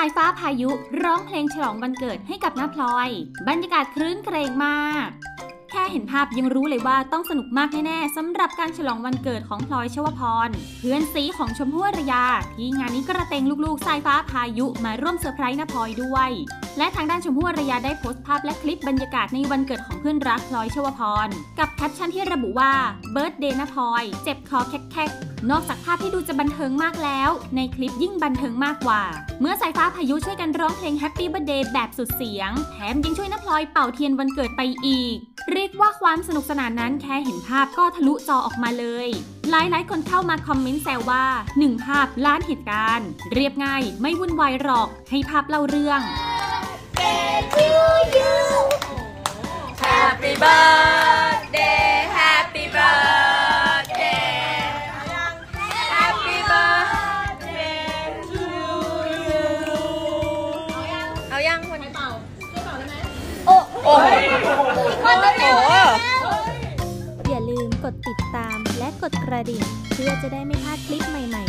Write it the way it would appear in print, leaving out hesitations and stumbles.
ายฟ้าพายุร้องเพลงฉลองวันเกิดให้กับน้าพลอยบรรยากาศครื้นเครงมากแค่เห็นภาพยังรู้เลยว่าต้องสนุกมากแน่ๆสำหรับการฉลองวันเกิดของพลอยชวพรเพื่อนซีของชมพู่อารยาที่งานนี้กระเตงลูกๆสายฟ้าพายุมาร่วมเซอร์ไพรส์น้าพลอยด้วยและทางด้านชมพู่อารยาได้โพสต์ภาพและคลิปบรรยากาศในวันเกิดของเพื่อนรักพลอยชวพรกับแคปชั่นที่ระบุว่าเบิร์ธเดย์น้าพลอยเจ็บคอแคกนอกจากภาพที่ดูจะบันเทิงมากแล้วในคลิปยิ่งบันเทิงมากกว่าเมื่อสายฟ้าพายุช่วยกันร้องเพลง Happy Birthday แบบสุดเสียงแถมยังช่วยน้าพลอยเป่าเทียนวันเกิดไปอีกเรียกว่าความสนุกสนานนั้นแค่เห็นภาพก็ทะลุจอออกมาเลยหลายคนเข้ามาคอมเมนต์แซวว่า1ภาพล้านเหตุการณ์เรียบง่ายไม่วุ่นวายหรอกให้ภาพเล่าเรื่อง Happy birthday Happy birthday Happy birthday to you เอายังคนเป่าได้ไหมโอ้โหอย่าลืมกดติดตามและกดกระดิ่งเพื่อจะได้ไม่พลาดคลิปใหม่